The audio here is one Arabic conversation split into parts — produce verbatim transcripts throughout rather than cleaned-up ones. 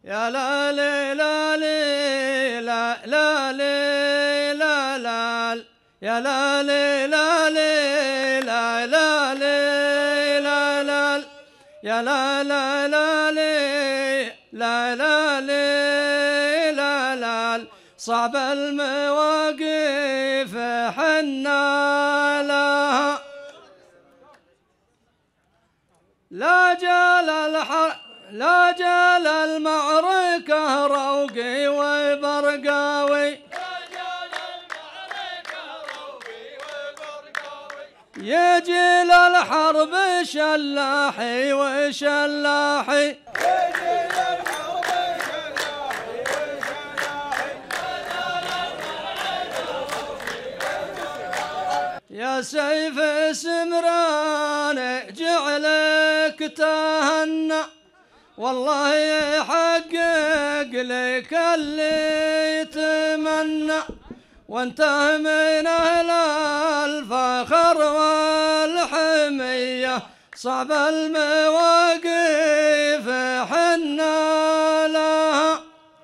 يا لا لا لا لا لا لا لا لا يا لا لا لا لا لا لا لا يا لا لا لا لا لا لا لا صعب المواقف حنا لها لا جال الحر لا جال المعركة روقي وبرقاوي يجي للحرب شلاحي وشلاحي يجي للحرب شلاحي وشلاحي يا سيف سمران جعلك تهنى والله يحقق لك اللي يتمنى وانت من اهل الفخر والحميه صعب المواقف حنا لها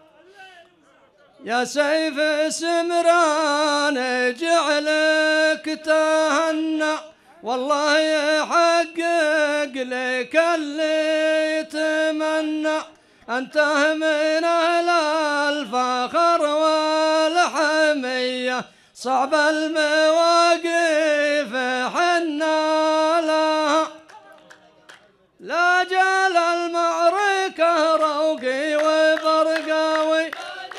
يا سيف سمران جعلك تهنى والله يحقق لك اللي يتمنى أنت من أهل الفخر والحمية صعب المواقف حنا لها لا جال المعركة روقي وبرقاوي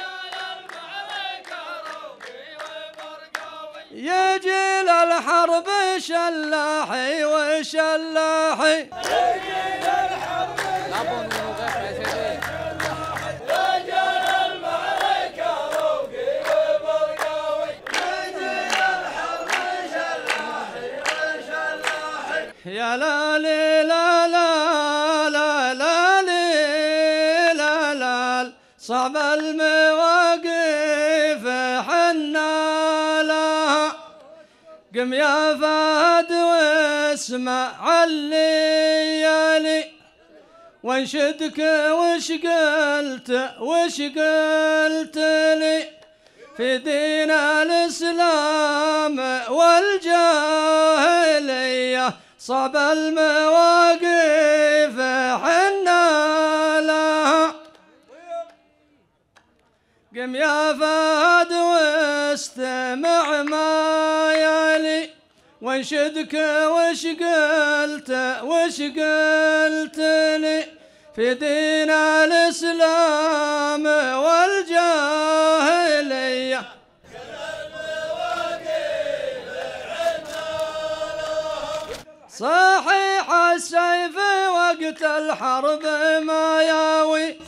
يجي للحرب شلاحي وشلاحي يجي للحرب شلاحي رجال المعركة روقي وبرقاوي يجي للحرب شلاحي وشلاحي يا لا لا لا لا لا لا لا صعب المواقف حنا قم يا فهد واسمع الليالي وانشدك وش قلت وش قلت لي في دين الإسلام والجاهلية صعب المواقف حنا لها قم يا فهد واستمع ما يلي وانشدك وش قلت وش قلت لي في دين الإسلام والجاهلية صحيح السيف وقت الحرب ما ياوي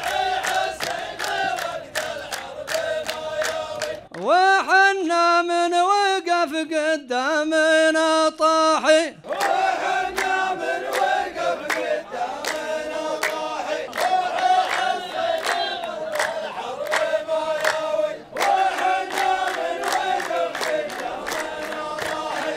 وحنا من وقف قدامنا طاحي وحنا من وقف قدامنا طاحي الحرب ما ياوي وحنا من وقف قدامنا طاحي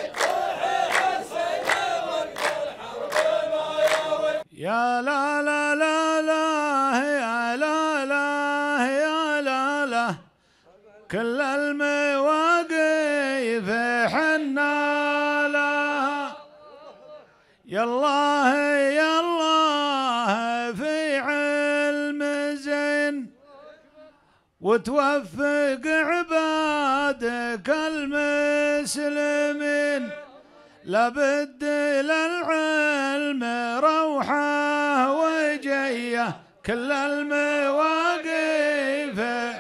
الحرب ما ياوي يا لا لا لا لا يا لا لا يا لا لا كل المواقف حنا لها يا الله يا الله في علم زين وتوفق عبادك المسلمين لابد للعلم روحه وجيه كل المواقف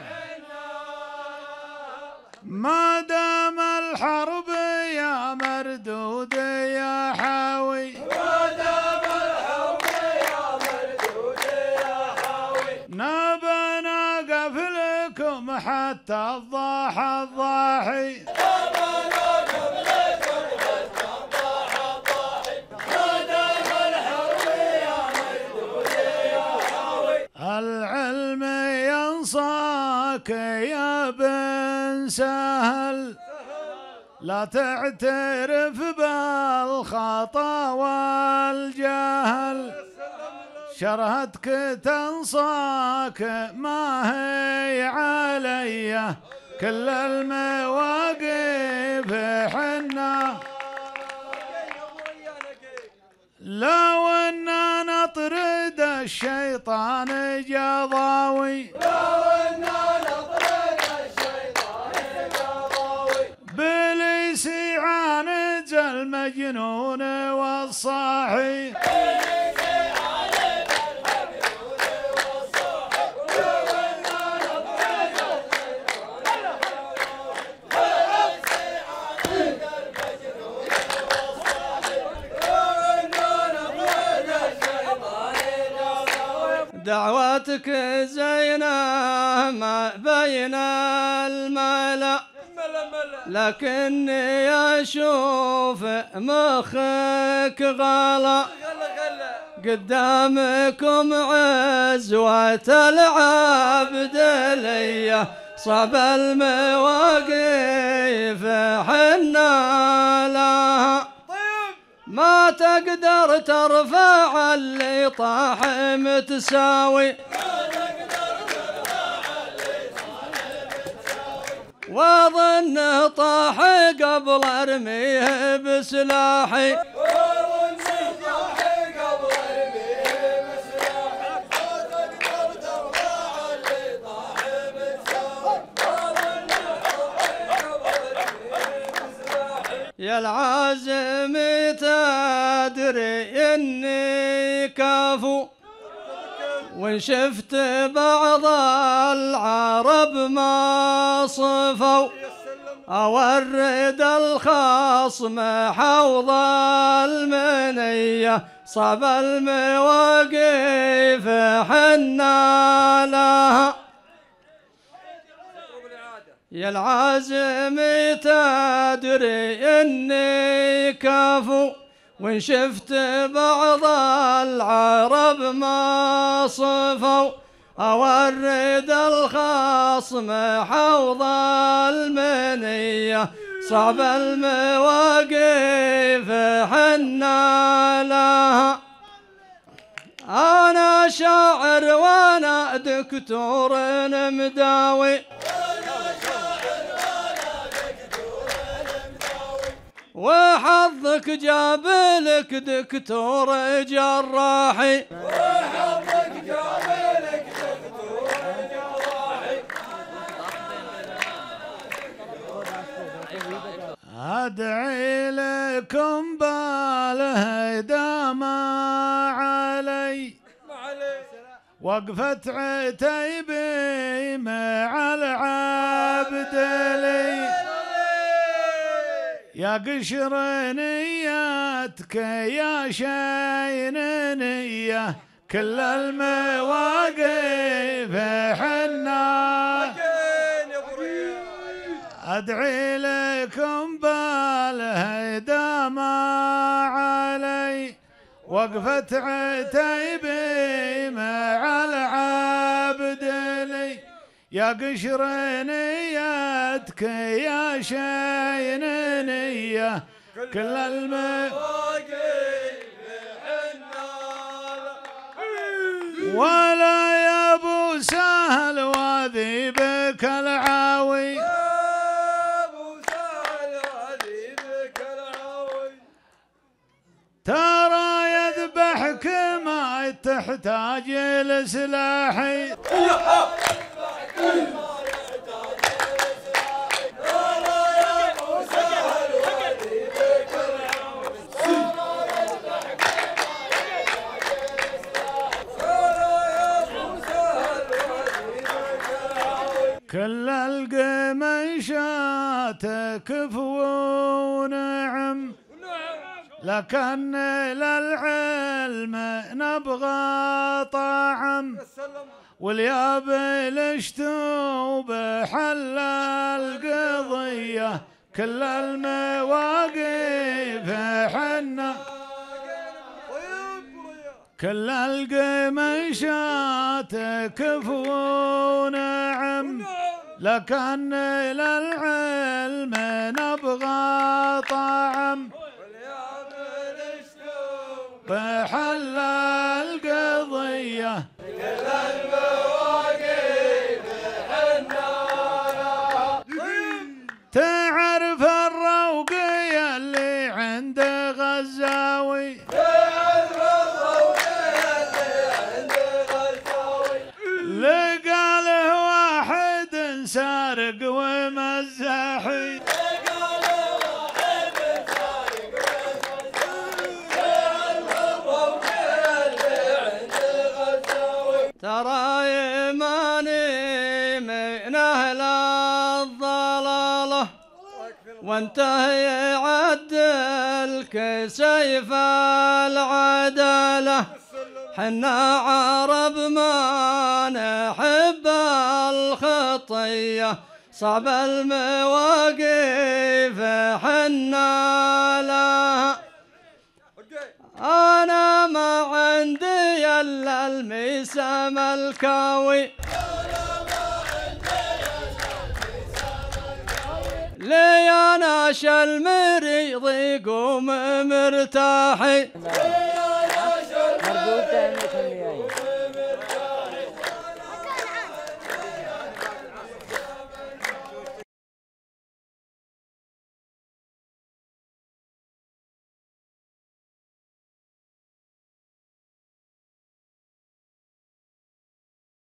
ما دام الحرب يا مردود يا حاوي ما دام الحرب يا مردود يا حاوي نبى نقف لكم حتى الضاحى الضاحي نبى نقف لكم حتى الضاحى الضاحي ما دام الحرب يا مردود يا حاوي العلم ينصاك يا بن سهل لا تعترف بالخطا والجهل شرهتك تنصاك ما هي علي كل المواقف حنا لو اننا نطرد الشيطان جضاوي لو اننا نطرد الشيطان جضاوي بليس يعاند المجنون والصاحي دعواتك زينة ما بين الملا لكني أشوف مخك غلا قدامكم عزوة العبد لي صعب المواقف حنا لها ما تقدر ترفع اللي طاح متساوي واظنه طاح قبل ارميه بسلاحي يا العازم تدري اني كافو وان شفت بعض العرب ما صفوا اورد الخصم حوض المنيه صعب المواقف حنا لها يا العازم تدري اني كافو وان شفت بعض العرب ما صفوا اورد الخصم حوض المنيه صعب المواقف حنا لها انا شاعر وانا دكتور مداوي وحظك جاب لك دكتور جراحي وحظك جاب لك دكتور جراحي أدعي لكم بالهدى ما علي وقفت عتيبي مع العبد لي يا قشر نياتك يا شاين نية كل المواقف حنا أدعي لكم بالهدى ما علي وقفت عتيبي مع العبد لي يا قشر نياتك يا شاين نية كل المواقف حنا ولا يا ابو سهل واذي بك العاوي ترى يذبحك ما تحتاج لسلاحي كل القميشات كفو ونعم لكن للعلم نبغى طعم واليابل اشتو بحل القضية كل المواقف حنا كل القميشات كفو نعم لكن للعلم نبغى طعم بحل القضية سارق ومزاحي ترى يماني من أهل الضلالة وانتهي عدلك سيف العدالة حنا عرب ما نحب الخطية صعب المواقف حنا لها أنا ما عندي إلا الميسام الكاوي لي أنا المريض يقوم مرتاحي